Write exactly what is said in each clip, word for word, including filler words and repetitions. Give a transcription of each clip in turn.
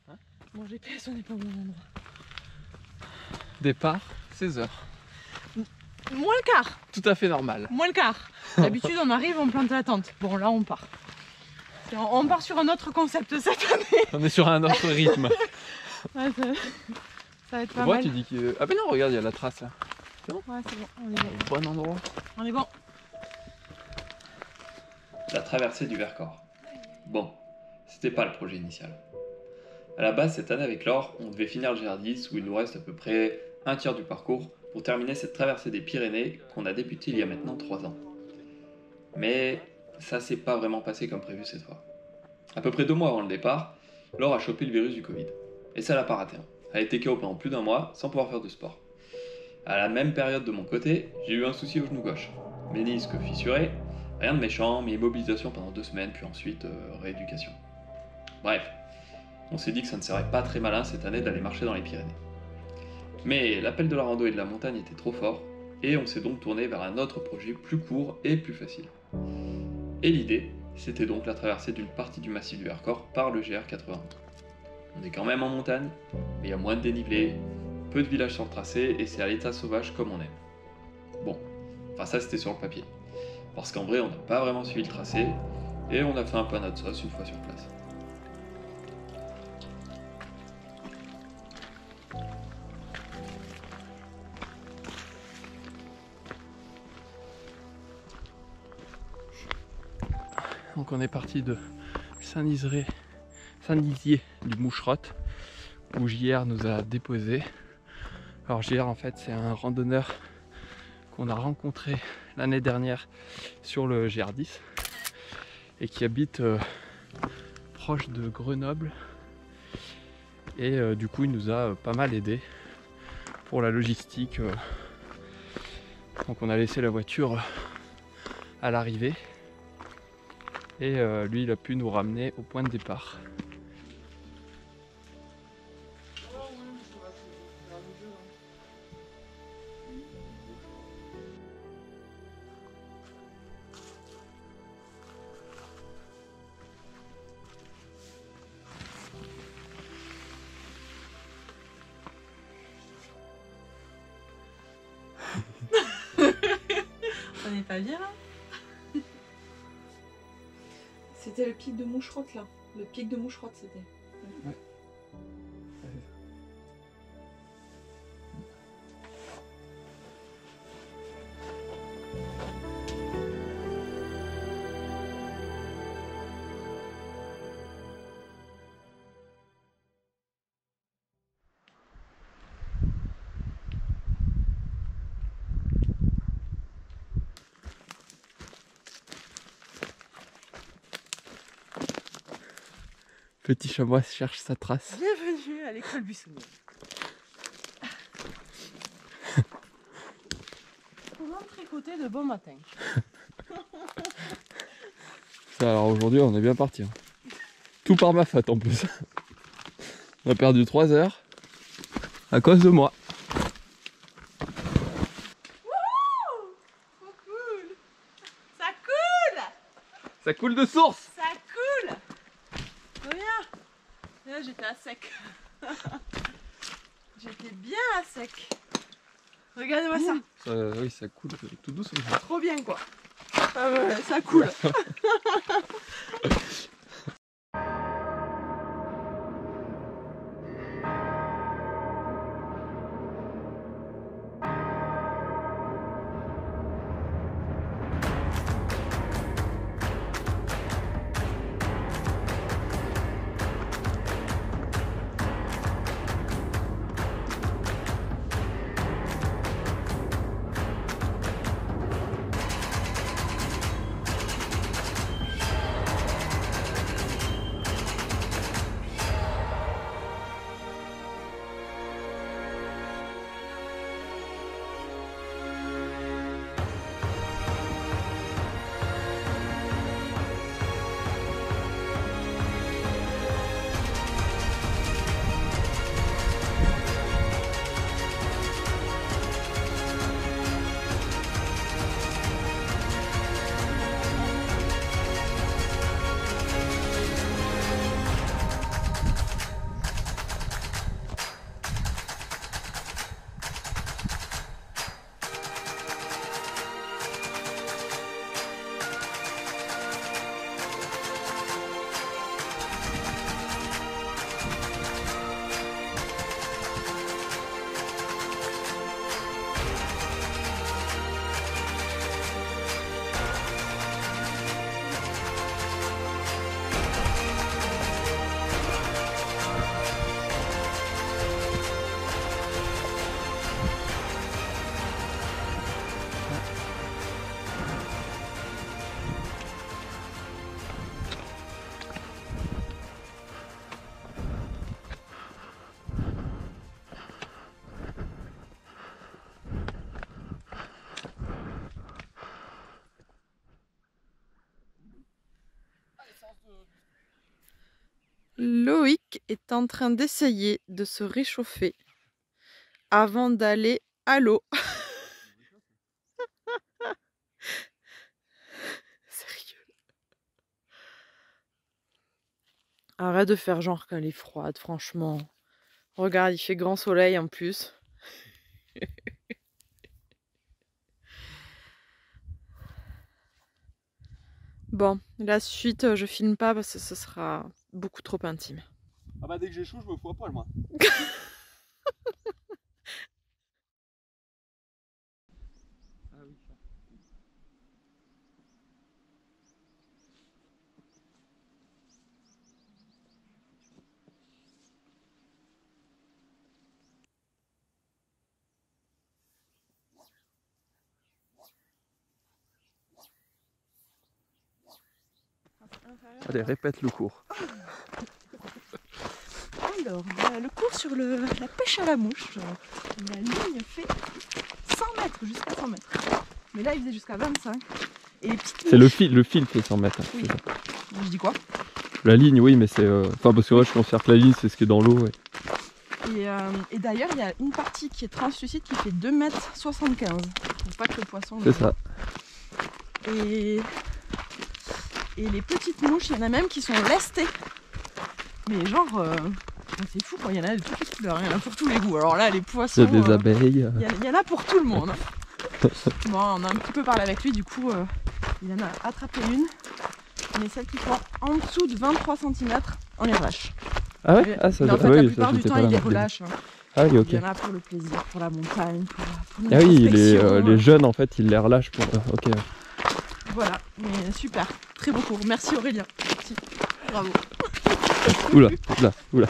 Hein? Mon G P S, on n'est pas au bon endroit. Départ, seize heures. Moins le quart. Tout à fait normal. Moins le quart. D'habitude, on arrive, on plante la tente. Bon, là, on part. On part sur un autre concept cette année. On est sur un autre rythme. Ouais, ça, ça va être pas Moi, mal. tu dis que... Ah ben non, regarde, il y a la trace là. C'est bon. Ouais, c'est bon. On est bon. Bon endroit. On est bon. La traversée du Vercors. Bon, c'était pas le projet initial. À la base, cette année avec Laure, on devait finir le G R dix où il nous reste à peu près un tiers du parcours pour terminer cette traversée des Pyrénées qu'on a débutée il y a maintenant trois ans. Mais ça s'est pas vraiment passé comme prévu cette fois. À peu près deux mois avant le départ, Laure a chopé le virus du Covid. Et ça l'a pas raté. Elle a été K O pendant plus d'un mois sans pouvoir faire de sport. À la même période de mon côté, j'ai eu un souci au genou gauche. Ménisque fissuré, rien de méchant, mais immobilisation pendant deux semaines, puis ensuite euh, rééducation. Bref, on s'est dit que ça ne serait pas très malin cette année d'aller marcher dans les Pyrénées. Mais l'appel de la rando et de la montagne était trop fort, et on s'est donc tourné vers un autre projet plus court et plus facile. Et l'idée, c'était donc la traversée d'une partie du massif du Vercors par le G R quatre-vingt-un. On est quand même en montagne, mais il y a moins de dénivelé, peu de villages sur le tracé, et c'est à l'état sauvage comme on aime. Bon, enfin ça c'était sur le papier. Parce qu'en vrai, on n'a pas vraiment suivi le tracé, et on a fait un peu à notre sauce une fois sur place. Donc on est parti de Saint-Nizier Saint-Nizier du Moucherotte où J R nous a déposé. Alors J R en fait c'est un randonneur qu'on a rencontré l'année dernière sur le G R dix et qui habite euh, proche de Grenoble et euh, du coup il nous a euh, pas mal aidé pour la logistique. Euh. Donc on a laissé la voiture euh, à l'arrivée. Et euh, lui, il a pu nous ramener au point de départ. On n'est pas bien là? C'était le pic de Moucherotte là. Le pic de Moucherotte c'était. Ouais. Petit chamois cherche sa trace. Bienvenue à l'école buissonnière. Comment tricoter de bon matin? Ça, alors aujourd'hui on est bien parti. Hein. Tout par ma faute en plus. On a perdu trois heures à cause de moi. Wouhou! Trop cool! Ça coule! Ça coule de source! Ça coule! Regarde! Là j'étais à sec. J'étais bien à sec. Regardez-moi ça. Ça, oui, ça coule tout doucement. Trop bien quoi. Ah ouais, ça coule. Loïc est en train d'essayer de se réchauffer avant d'aller à l'eau. Sérieux. Arrête de faire genre qu'elle est froide, franchement. Regarde, il fait grand soleil en plus. Bon, la suite, je filme pas parce que ce sera beaucoup trop intime. Ah bah dès que j'ai chaud, je me fous à poil moi. Ah oui, ça. Allez, répète le cours. Alors, euh, le cours sur le, la pêche à la mouche, euh, la ligne fait cent mètres, jusqu'à cent mètres. Mais là, il faisait jusqu'à vingt-cinq. Et les petites C'est le mouches- fil, le fil fait cent mètres. Oui. C'est ça. Je dis quoi? La ligne, oui, mais c'est. euh, Enfin, parce que moi, je considère que la ligne, c'est ce qui est dans l'eau. Ouais. Et, euh, et d'ailleurs, il y a une partie qui est translucide qui fait deux mètres soixante-quinze. Pour pas que le poisson... C'est ça. Et... et les petites mouches, il y en a même qui sont lestées. Mais genre, euh, c'est fou quoi, il y en a de toutes les couleurs, il y en a pour tous les goûts. Alors là, les poissons, Il y a des euh, abeilles. il y, a- il y en a pour tout le monde. Bon, on a un petit peu parlé avec lui, du coup, euh, il en a attrapé une. Mais celles qui font en dessous de vingt-trois centimètres, on les relâche. Ah ouais. Ah, ça, Mais en fait, ah, la oui, plupart ça, du j'étais temps, pas il là. les relâche. hein. Ah oui, ok. Il y en a pour le plaisir, pour la montagne, pour, pour Ah oui, les, l'introspection, euh, les euh. jeunes, en fait, ils les relâchent pour. euh, ok. Voilà, mais super, très beau cours. Merci Aurélien. Merci. Bravo. Oula, oula, oula.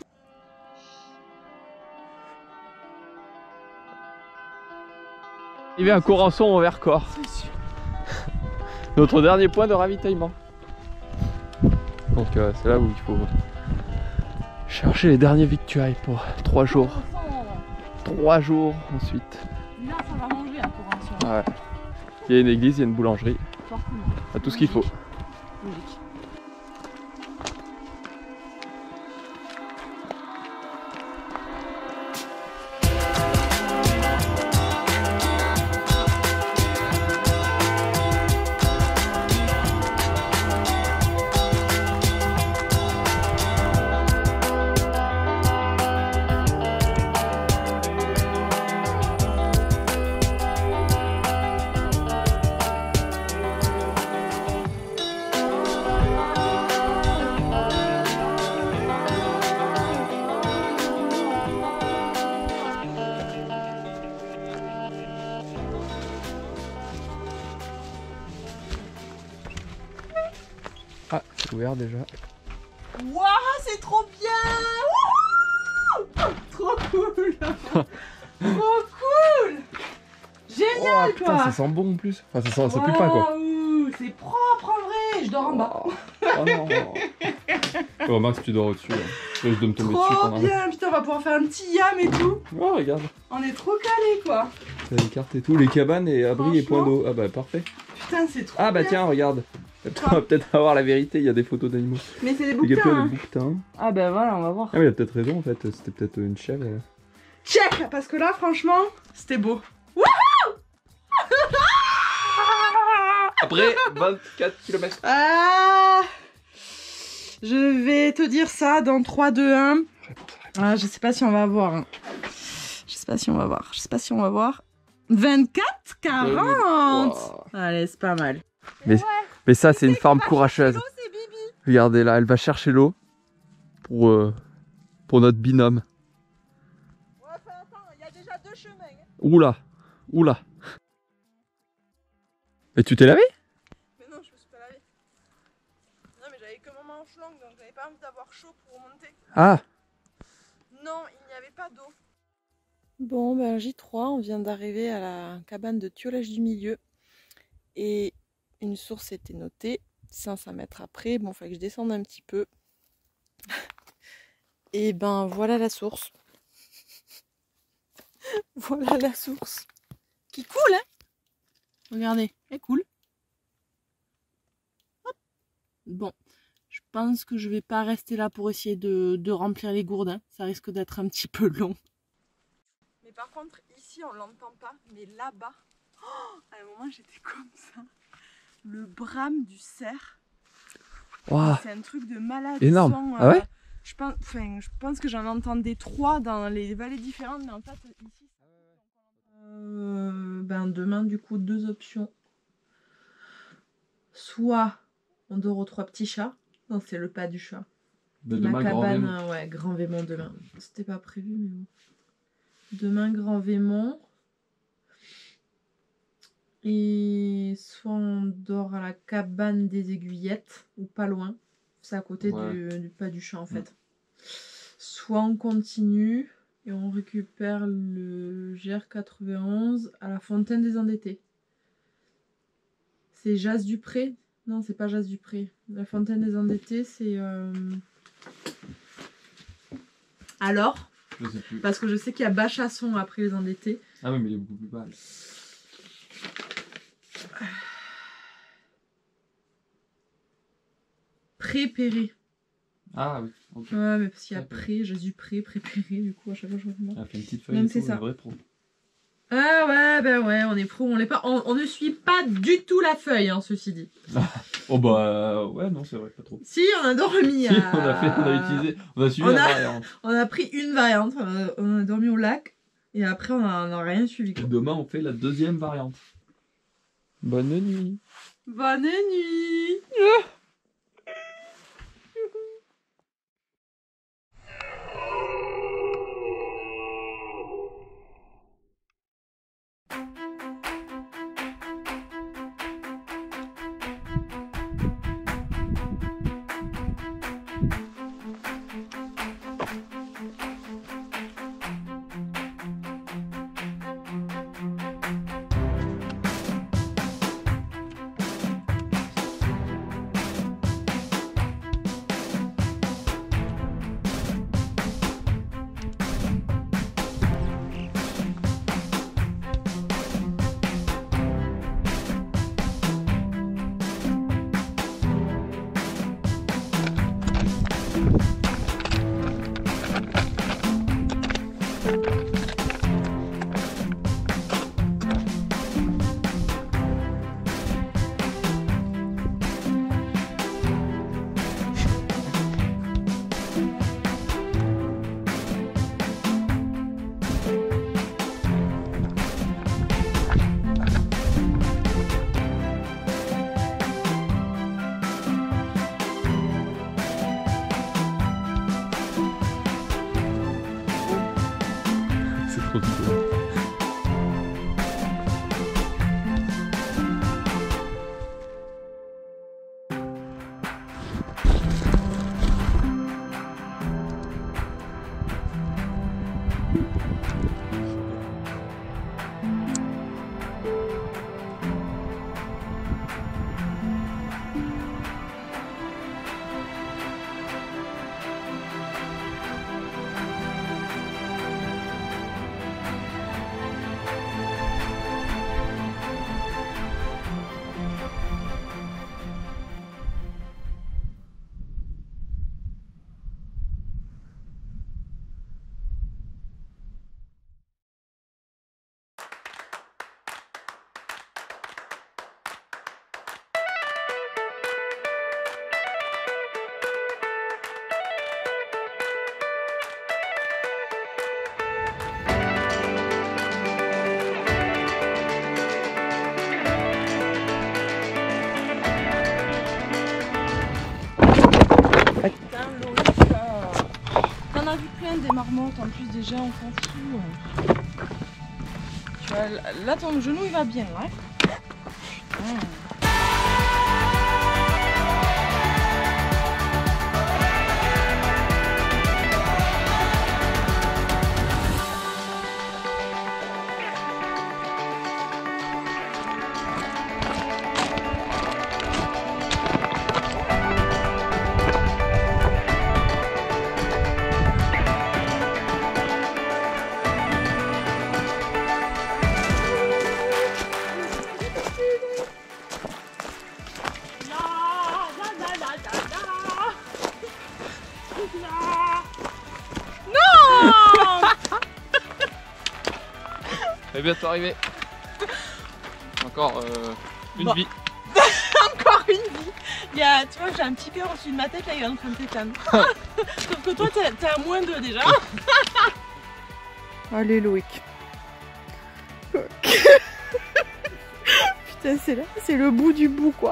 Il y avait un Corançon au Vercors. Notre dernier point de ravitaillement. Donc euh, c'est là où il faut chercher les derniers victuailles pour trois jours. Trois jours ensuite. Là, ça va manger un Corançon. Ouais. Il y a une église, il y a une boulangerie. Forcément. Il y a tout ce qu'il faut. Logique. Ah, c'est ouvert déjà. Waouh, c'est trop bien. Wouhou, trop cool. Trop cool. Génial Oh putain, quoi. ça sent bon en plus. Enfin, ça sent, ça pue pas quoi. Waouh, c'est propre en vrai. Je dors en bas. Oh, oh non. Oh, remarque si tu dors au-dessus. Là. Je dois me tomber dessus Trop pendant bien. Putain, on va pouvoir faire un petit yam et tout. Oh, regarde. On est trop calé quoi. T'as les cartes et tout, les cabanes et abris et points d'eau. Ah bah parfait. Putain, c'est trop Ah bah bien. tiens, regarde. On va peut-être avoir la vérité, il y a des photos d'animaux. Mais c'est des Il y a bouquins. plein Hein. de bouquetins. Ah bah voilà, on va voir. Ah oui, il a peut-être raison en fait, c'était peut-être une chèvre. euh. Check, parce que là, franchement, c'était beau. Après vingt-quatre kilomètres. Ah, je vais te dire ça dans trois, deux, un. Ah, je sais pas si on va voir. hein. Je sais pas si on va voir. Je sais pas si on va voir. vingt-quatre, quarante. Wow. Allez, c'est pas mal. Mais, mais ça, c'est une femme courageuse. c'est Bibi. Regardez là, elle va chercher l'eau pour, euh, pour notre binôme. Ouais, attends, il y a déjà deux chemins. hein. Oula, oula. Et tu t'es lavé? Mais non, je me suis pas lavée. Non, mais j'avais que mon manche longue, donc j'avais pas envie d'avoir chaud pour remonter. Ah. Non, il n'y avait pas d'eau. Bon, ben J trois, on vient d'arriver à la cabane de Thiolage du Milieu. Et une source était notée, cinq cents mètres après. Bon, il fallait que je descende un petit peu. Et ben voilà la source. Voilà la source. Qui coule, hein? Regardez, elle coule. Hop. Bon, je pense pense que je vais pas rester là pour essayer de, de remplir les gourdes. Hein. Ça risque d'être un petit peu long. Mais par contre, ici, on l'entend pas. Mais là-bas, oh, à un moment, j'étais comme ça. Le brame du cerf. Wow. C'est un truc de malade. Énorme. Son, euh, ah ouais je pense, enfin, je pense que j'en entendais trois dans les vallées différentes. Mais en fait, ici... Euh, ben demain, du coup, deux options. Soit on dort aux trois petits chats. Non, c'est le pas du chat. de Ma demain, grand cabane, Vémont. ouais, Grand Vémont demain. C'était pas prévu, mais bon. Demain, Grand Vémont. Et soit on dort à la cabane des Aiguillettes, ou pas loin. C'est à côté Ouais. du, du pas du chat, en fait. Mm. Soit on continue et on récupère le G R quatre-vingt-onze à la Fontaine des Endettés. C'est Jas du Pré. Non, c'est pas Jas du Pré. La Fontaine des Endettés, c'est... Euh... Alors Je sais plus. Parce que je sais qu'il y a Bachasson après les Endettés. Ah oui, mais il est beaucoup plus bas. Pré-Péré. Ah oui, ok. Ouais, mais parce qu'il y a D'accord. Pré, Jésus Pré, Pré-Péré, du coup, à chaque fois, je reviens. Elle a fait une petite feuille Donc, et c'est tout, ça. un vrai pro. Ah ouais, ben ouais, on est pro, on l'est pas. On, on ne suit pas du tout la feuille, hein, ceci dit. Oh bah ouais, non, c'est vrai, pas trop. Si, on a dormi. Si, à... on a fait, on a utilisé, on a suivi On la a- variante. On a pris une variante, on a, on a dormi au lac, et après on a, on a rien suivi. Et Quoi. demain, on fait la deuxième variante. Bonne nuit. Bonne nuit. C'est trop rigolo. T'en as vu plein des marmottes, en plus déjà on s'en fout. Tu vois, là ton genou il va bien, ouais. Putain. Non. Elle est bientôt arrivée. Encore euh, une bon. vie. Encore une vie. Il y a, tu vois, j'ai un petit cœur au-dessus de ma tête, là, il est en train de t'éteindre. Sauf que toi, t'es à moins deux déjà. Allez, Loïc. Putain, c'est là, c'est le bout du bout, quoi.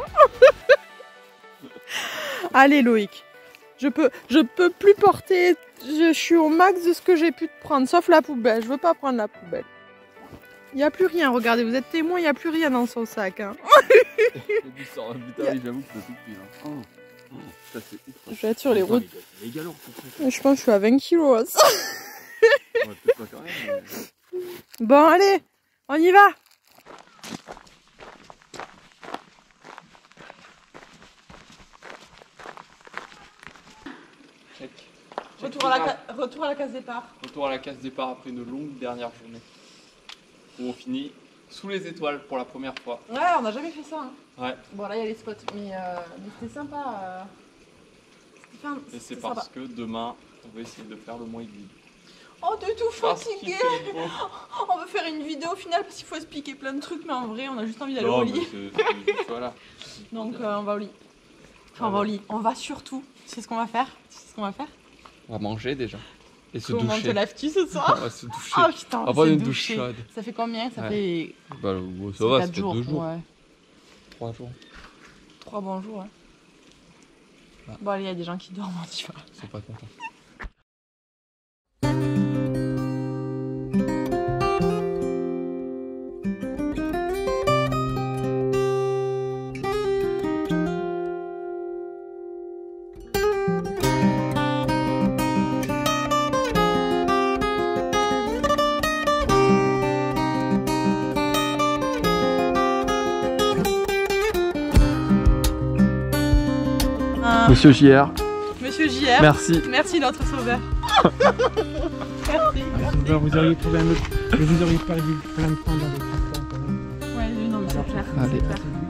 Allez, Loïc. Je peux, je peux plus porter. Je, je suis au max de ce que j'ai pu te prendre, sauf la poubelle. Je veux pas prendre la poubelle. Il n'y a plus rien, regardez, vous êtes témoin, il n'y a plus rien dans son sac. Hein. J'avoue que c'est tout. Hein. Oh, ça c'est ouf. Je vais être sur les routes. Je pense que je suis à vingt kilos. Ça. Ouais, peut-être pas quand même, mais... Bon, allez, on y va. Check. Retour à, la Retour à la case départ. Retour à la case départ après une longue dernière journée. Où on finit sous les étoiles pour la première fois. Ouais, on n'a jamais fait ça. Hein. Ouais. Bon, là il y a les spots, mais, euh, mais c'était sympa. Euh... Enfin, et c'est parce sympa. que demain, on va essayer de faire le moins vide. Oh, t'es tout fatigué. On va faire une vidéo finale parce qu'il faut expliquer plein de trucs, mais en vrai, on a juste envie d'aller au lit. Voilà. Donc, euh, on va au lit. Enfin, on va au lit. On va surtout. Tu sais ce qu'on va faire Tu sais ce qu'on va faire On va manger déjà. Et se Comment doucher. te lèves-tu ce soir? On va se doucher. Oh putain, on va prendre une douche chaude. Ça fait combien? Ça ouais. fait. Bah, ça va, ça fait jours. deux jours. Ouais. Trois jours. Trois bons jours, ouais. Ah. Bon, allez, il y a des gens qui dorment, tu vois. Ils sont pas contents. Monsieur J R. Monsieur J R. Merci. Merci notre sauveur. Merci. Ah, sauveur, vous auriez trouvé un autre. Vous auriez perdu plein de temps dans les transports quand même. Ouais, non mais c'est clair. Allez.